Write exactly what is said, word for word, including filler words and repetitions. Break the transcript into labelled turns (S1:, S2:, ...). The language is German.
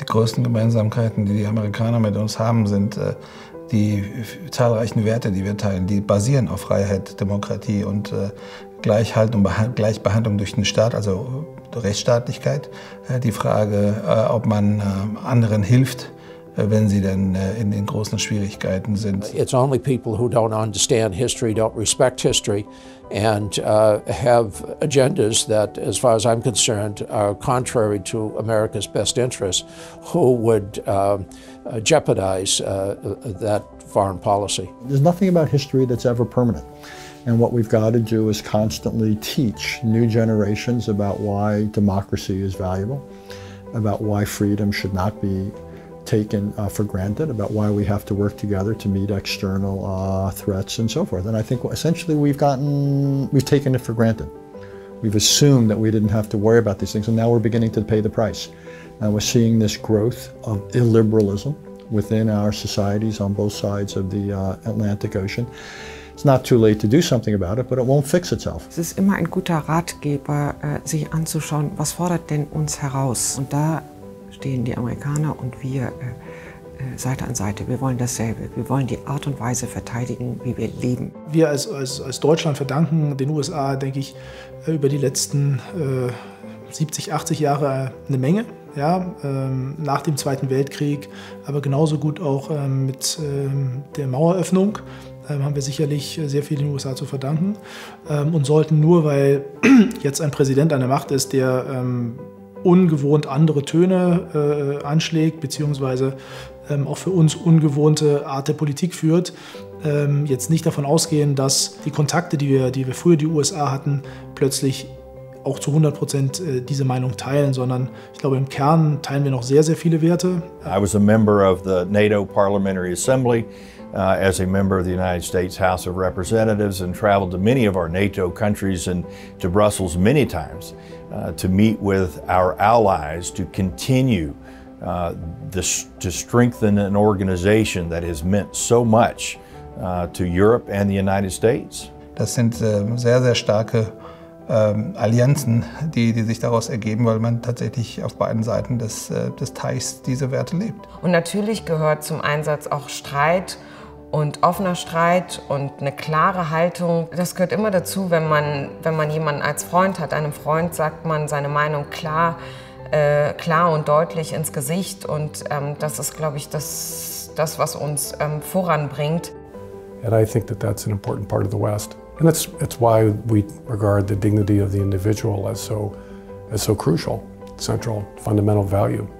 S1: größten Gemeinsamkeiten, die die Amerikaner mit uns haben, sind äh, die zahlreichen Werte, die wir teilen. Die basieren auf Freiheit, Demokratie und äh, Gleichheit und Beha- Gleichbehandlung durch den Staat, also Rechtsstaatlichkeit. Äh, die Frage, äh, ob man äh, anderen hilft, wenn sie denn in den großen Schwierigkeiten sind.
S2: It's only people who don't understand history, don't respect history, and uh, have agendas that, as far as I'm concerned, are contrary to America's best interests, who would uh, jeopardize uh, that foreign policy.
S3: There's nothing about history that's ever permanent. And what we've got to do is constantly teach new generations about why democracy is valuable, about why freedom should not be taken uh, for granted, about why we have to work together to meet external uh, threats and so forth. And I think essentially we've gotten, we've taken it for granted. We've assumed that we didn't have to worry about these things, and now we're beginning to pay the price. And we're seeing this growth of illiberalism within our societies on both sides of the uh, Atlantic Ocean. It's not too late to do something about it, but it won't fix itself.
S4: Es ist immer ein guter Ratgeber, äh, sich anzuschauen, was fordert denn uns heraus? Und da stehen die Amerikaner und wir äh, Seite an Seite. Wir wollen dasselbe. Wir wollen die Art und Weise verteidigen, wie wir leben.
S5: Wir als, als, als Deutschland verdanken den U S A, denke ich, über die letzten äh, siebzig, achtzig Jahre eine Menge. Ja, ähm, nach dem Zweiten Weltkrieg, aber genauso gut auch ähm, mit ähm, der Maueröffnung ähm, haben wir sicherlich sehr viel den U S A zu verdanken ähm, und sollten nur, weil jetzt ein Präsident an der Macht ist, der ähm, ungewohnt andere Töne äh, anschlägt, beziehungsweise ähm, auch für uns ungewohnte Art der Politik führt, ähm, jetzt nicht davon ausgehen, dass die Kontakte, die wir, die wir früher die U S A hatten, plötzlich auch zu hundert Prozent äh, diese Meinung teilen, sondern ich glaube, im Kern teilen wir noch sehr, sehr viele Werte.
S6: I was a member of the NATO Parliamentary Assembly uh, as a member of the United States House of Representatives and traveled to many of our NATO countries and to Brussels many times. Uh, to meet with our allies to continue uh, this, to strengthen an organization that has meant so much uh, to Europe and the United States.
S1: Das sind äh, sehr, sehr starke ähm, Allianzen, die, die sich daraus ergeben, weil man tatsächlich auf beiden Seiten des, äh, des Teichs diese Werte lebt.
S7: Und natürlich gehört zum Einsatz auch Streit und offener Streit und eine klare Haltung. Das gehört immer dazu, wenn man, wenn man jemanden als Freund hat. Einem Freund sagt man seine Meinung klar, äh, klar und deutlich ins Gesicht. Und ähm, das ist, glaube ich, das, das was uns ähm, voranbringt.
S8: And I think that that's an important part of the West. And that's, that's why we regard the dignity of the individual as so, as so crucial, central, fundamental value.